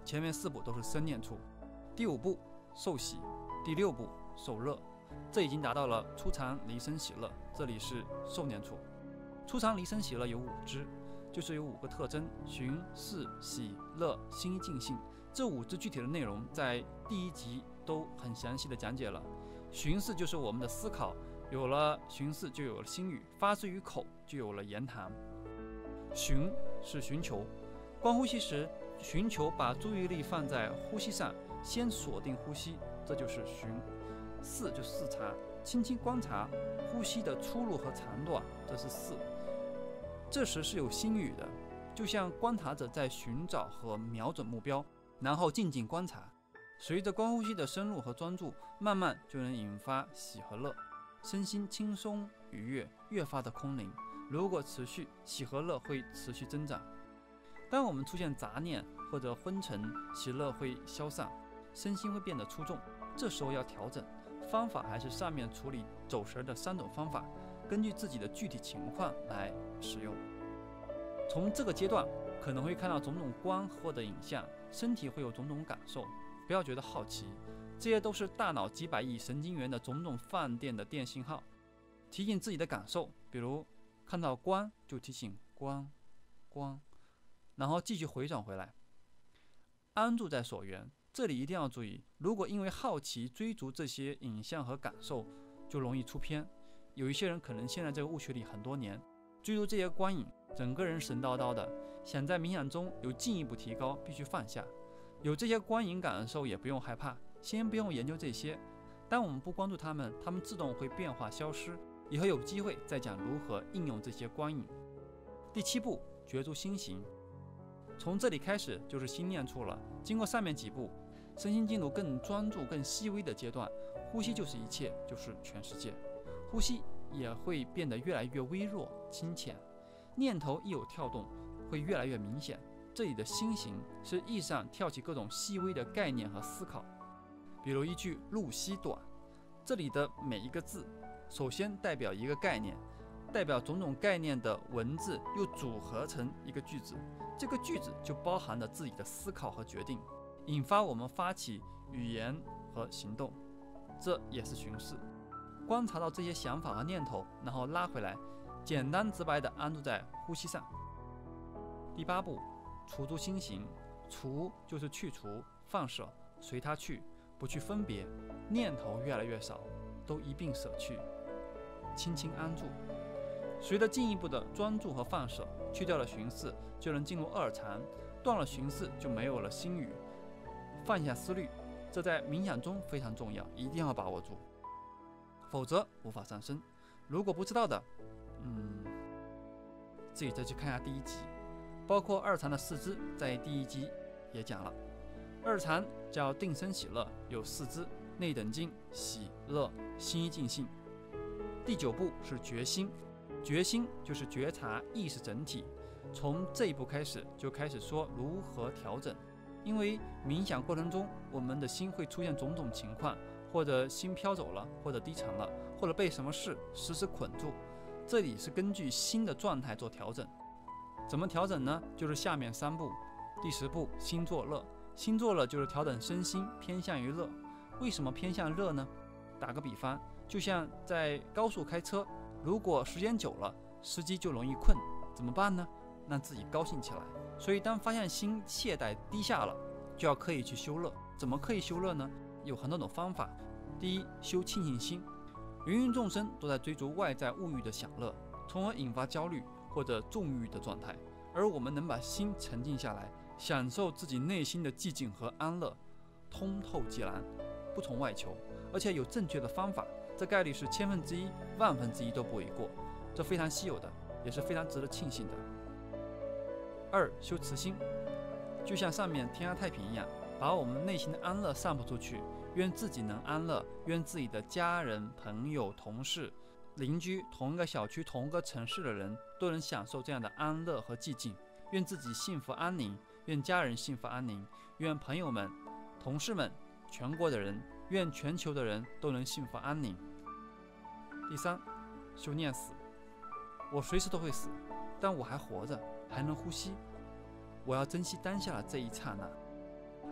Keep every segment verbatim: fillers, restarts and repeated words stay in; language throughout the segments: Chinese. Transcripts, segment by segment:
前面四步都是生念处，第五步受喜，第六步受乐，这已经达到了初禅离生喜乐，这里是受念处。初禅离生喜乐有五支，就是有五个特征：寻、视、喜、乐、心一尽性。这五支具体的内容在第一集都很详细的讲解了。寻视就是我们的思考，有了寻视就有了心语，发自于口就有了言谈。寻是寻求，观呼吸时寻求把注意力放在呼吸上，先锁定呼吸，这就是寻。视就是视察，轻轻观察呼吸的出入和长短，这是视。这时是有心语的，就像观察者在寻找和瞄准目标，然后静静观察。随着观呼吸的深入和专注，慢慢就能引发喜和乐，身心轻松愉悦，越发的空灵。如果持续，喜和乐会持续增长。当我们出现杂念或者昏沉，喜乐会消散，身心会变得出众。这时候要调整，方法还是上面处理走神的三种方法，根据自己的具体情况来使用。从这个阶段可能会看到种种光或者影像，身体会有种种感受，不要觉得好奇，这些都是大脑几百亿神经元的种种放电的电信号，提醒自己的感受。比如看到光就提醒光光，然后继续回转回来，安住在所缘。这里一定要注意，如果因为好奇追逐这些影像和感受，就容易出偏。有一些人可能陷在这个误区里很多年，追逐这些光影，整个人神叨叨的，想在冥想中有进一步提高，必须放下。有这些光影感受也不用害怕，先不用研究这些，当我们不关注它们，它们自动会变化消失。以后有机会再讲如何应用这些光影。第七步，觉住心行，从这里开始就是心念处了。经过上面几步，身心进入更专注、更细微的阶段，呼吸就是一切，就是全世界。呼吸也会变得越来越微弱、清浅，念头一有跳动，会越来越明显。这里的心行是意上跳起各种细微的概念和思考，比如一句路稀短，这里的每一个字，首先代表一个概念，代表种种概念的文字又组合成一个句子，这个句子就包含着自己的思考和决定，引发我们发起语言和行动，这也是巡视。观察到这些想法和念头，然后拉回来，简单直白地安住在呼吸上。第八步，除住心行，除就是去除、放舍，随它去，不去分别，念头越来越少，都一并舍去，轻轻安住。随着进一步的专注和放舍，去掉了巡视，就能进入二禅，断了巡视就没有了心语，放下思虑，这在冥想中非常重要，一定要把握住，否则无法上升。如果不知道的，嗯，自己再去看下第一集，包括二禅的四支，在第一集也讲了。二禅叫定生喜乐，有四支：内等静、喜、乐、心一尽性。第九步是觉心，觉心就是觉察意识整体。从这一步开始，就开始说如何调整。因为冥想过程中，我们的心会出现种种情况，或者心飘走了，或者低沉了，或者被什么事死死捆住。这里是根据心的状态做调整。怎么调整呢？就是下面三步。第十步，心作乐。心作乐就是调整身心偏向于乐。为什么偏向乐呢？打个比方，就像在高速开车，如果时间久了，司机就容易困，怎么办呢？让自己高兴起来。所以当发现心懈怠低下了，就要刻意去修乐。怎么刻意修乐呢？有很多种方法。第一，修庆幸心。芸芸众生都在追逐外在物欲的享乐，从而引发焦虑或者纵欲的状态。而我们能把心沉静下来，享受自己内心的寂静和安乐，通透寂然，不从外求，而且有正确的方法，这概率是千分之一、万分之一都不为过，这非常稀有的，也是非常值得庆幸的。二，修慈心，就像上面天下太平一样，把我们内心的安乐散布出去，愿自己能安乐，愿自己的家人、朋友、同事、邻居，同一个小区、同一个城市的人都能享受这样的安乐和寂静。愿自己幸福安宁，愿家人幸福安宁，愿朋友们、同事们、全国的人，愿全球的人都能幸福安宁。第三，修念死。我随时都会死，但我还活着，还能呼吸。我要珍惜当下的这一刹那。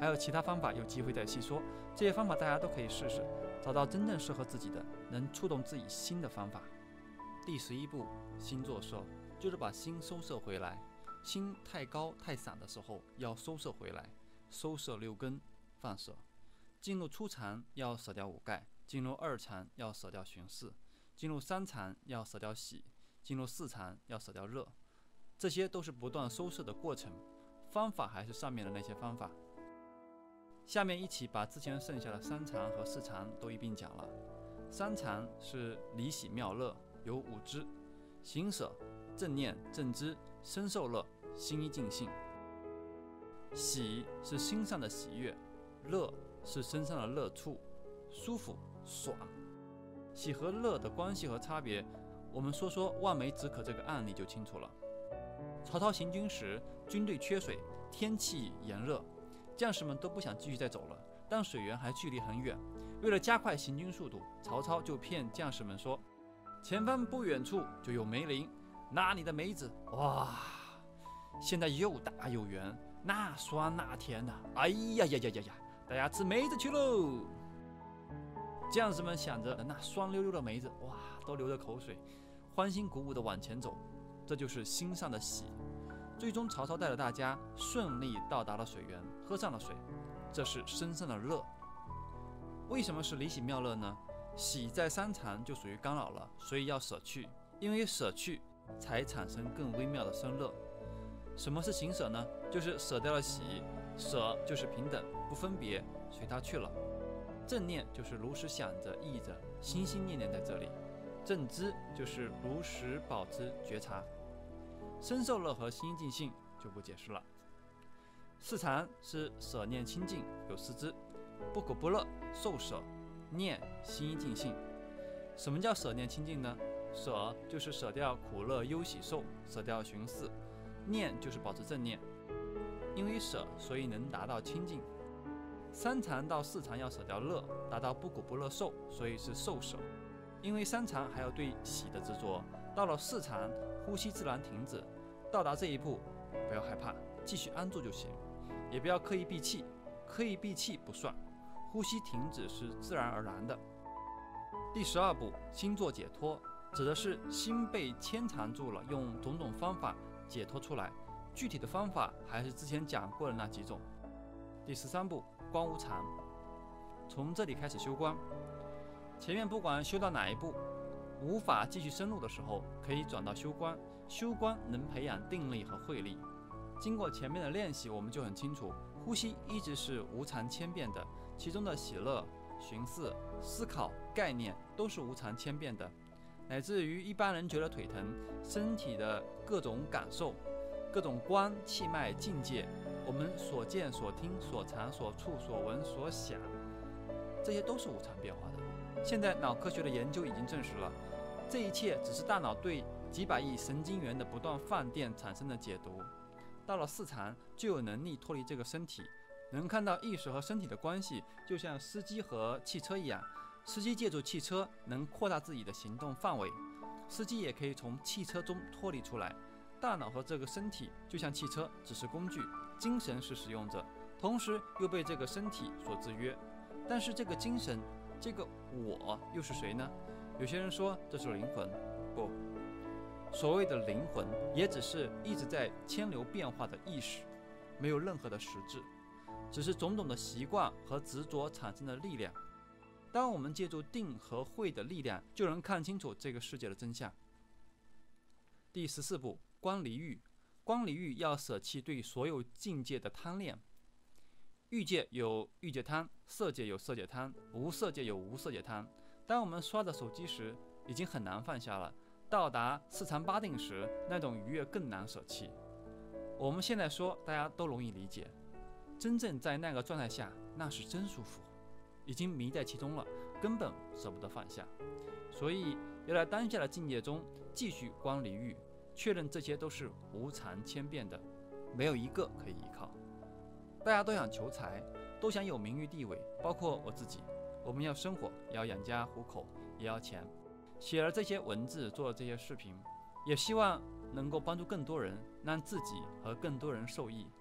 还有其他方法，有机会再细说。这些方法大家都可以试试，找到真正适合自己的，能触动自己心的方法。第十一步，心作摄，就是把心收摄回来。心太高太散的时候，要收摄回来，收摄六根，放摄。进入初禅要舍掉五盖，进入二禅要舍掉寻伺，进入三禅要舍掉喜，进入四禅要舍掉热。这些都是不断收摄的过程，方法还是上面的那些方法。下面一起把之前剩下的三禅和四禅都一并讲了。三禅是离喜妙乐，有五支：行舍、正念、正知、身受乐、心一净性。喜是心上的喜悦，乐是身上的乐处，舒服爽。喜和乐的关系和差别，我们说说望梅止渴这个案例就清楚了。曹操行军时，军队缺水，天气炎热，将士们都不想继续再走了，但水源还距离很远。为了加快行军速度，曹操就骗将士们说，前方不远处就有梅林，那里的梅子，哇，现在又大又圆，那酸那甜的，哎呀呀呀呀呀，大家吃梅子去喽！将士们想着那酸溜溜的梅子，哇，都流着口水，欢欣鼓舞地往前走，这就是心上的喜。最终曹操带着大家顺利到达了水源，喝上了水，这是身上的乐。为什么是离喜妙乐呢？喜在三禅就属于干扰了，所以要舍去，因为舍去才产生更微妙的生乐。什么是行舍呢？就是舍掉了喜，舍就是平等不分别，随他去了。正念就是如实想着忆着，心心念念在这里。正知就是如实保持觉察。身受乐和心尽性就不解释了。四禅是舍念清净，有四支：不苦不乐、受舍、念、心一尽性。什么叫舍念清净呢？舍就是舍掉苦乐忧喜受，舍掉寻思；念就是保持正念。因为舍，所以能达到清净。三禅到四禅要舍掉乐，达到不苦不乐受，所以是受舍。因为三禅还要对喜的执着，到了四禅，呼吸自然停止。到达这一步，不要害怕，继续安住就行，也不要刻意闭气，刻意闭气不算，呼吸停止是自然而然的。第十二步，心作解脱，指的是心被牵缠住了，用种种方法解脱出来。具体的方法还是之前讲过的那几种。第十三步，观无常，从这里开始修观。前面不管修到哪一步，无法继续深入的时候，可以转到修观。修观能培养定力和慧力。经过前面的练习，我们就很清楚，呼吸一直是无常千变的，其中的喜乐、寻思、思考、概念都是无常千变的，乃至于一般人觉得腿疼，身体的各种感受、各种观、气脉、境界，我们所见、所听、所尝、所触、所闻、所想，这些都是无常变化的。现在脑科学的研究已经证实了，这一切只是大脑对几百亿神经元的不断放电产生的解读。到了四禅，就有能力脱离这个身体，能看到意识和身体的关系，就像司机和汽车一样。司机借助汽车能扩大自己的行动范围，司机也可以从汽车中脱离出来。大脑和这个身体就像汽车，只是工具，精神是使用者，同时又被这个身体所制约。但是这个精神，这个我又是谁呢？有些人说这是灵魂，不，所谓的灵魂也只是一直在千流变化的意识，没有任何的实质，只是种种的习惯和执着产生的力量。当我们借助定和慧的力量，就能看清楚这个世界的真相。第十四步，观离欲。观离欲要舍弃对所有境界的贪恋。欲界有欲界贪，色界有色界贪，无色界有无色界贪。当我们刷着手机时，已经很难放下了，到达四禅八定时，那种愉悦更难舍弃。我们现在说大家都容易理解，真正在那个状态下，那是真舒服，已经迷在其中了，根本舍不得放下。所以要在当下的境界中继续观离欲，确认这些都是无常千变的，没有一个可以依靠。大家都想求财，都想有名誉地位，包括我自己。我们要生活，也要养家糊口，也要钱。写了这些文字，做了这些视频，也希望能够帮助更多人，让自己和更多人受益。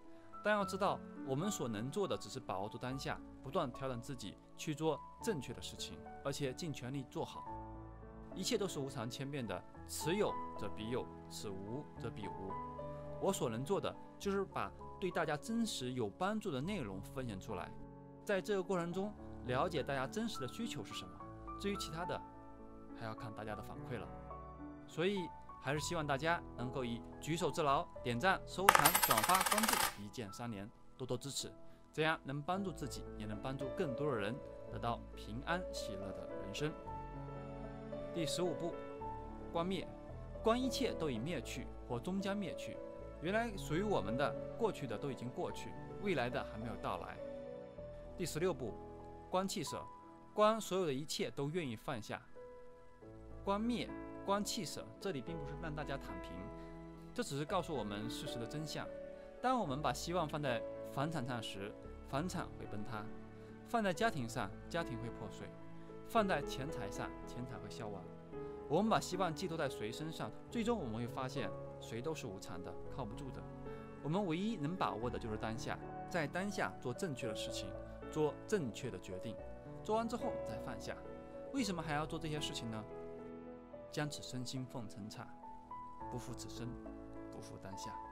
但要知道，我们所能做的只是把握住当下，不断调整自己，去做正确的事情，而且尽全力做好。一切都是无常千变的，此有则必有，此无则必无。我所能做的就是把对大家真实有帮助的内容分享出来，在这个过程中了解大家真实的需求是什么，至于其他的还要看大家的反馈了。所以还是希望大家能够以举手之劳，点赞、收藏、转发、关注，一键三连，多多支持，这样能帮助自己，也能帮助更多的人得到平安喜乐的人生。第十五步，观灭，观一切都已灭去或终将灭去。原来属于我们的过去的都已经过去，未来的还没有到来。第十六步，观气舍，观所有的一切都愿意放下。观灭，观气舍，这里并不是让大家躺平，这只是告诉我们事实的真相。当我们把希望放在房产上时，房产会崩塌；放在家庭上，家庭会破碎；放在钱财上，钱财会消亡。我们把希望寄托在谁身上，最终我们会发现，谁都是无常的，靠不住的。我们唯一能把握的就是当下，在当下做正确的事情，做正确的决定，做完之后再放下。为什么还要做这些事情呢？将此身心奉尘刹，不负此生，不负当下。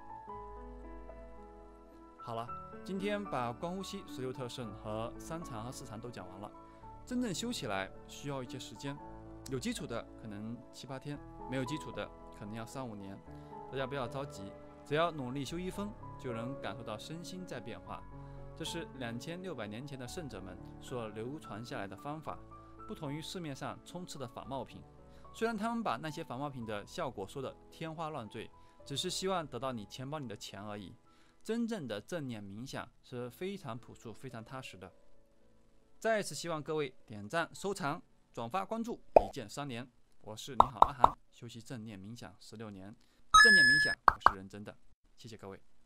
好了，今天把观呼吸十六特胜和三常和四常都讲完了。真正修起来需要一些时间，有基础的可能七八天，没有基础的可能要三五年。大家不要着急，只要努力修一分，就能感受到身心在变化。这是两千六百年前的圣者们所流传下来的方法，不同于市面上充斥的仿冒品。虽然他们把那些仿冒品的效果说得天花乱坠，只是希望得到你钱包里的钱而已。真正的正念冥想是非常朴素、非常踏实的。再次希望各位点赞、收藏、转发、关注，一键三连。我是你好阿涵，修习正念冥想十六年，正念冥想我是认真的，谢谢各位。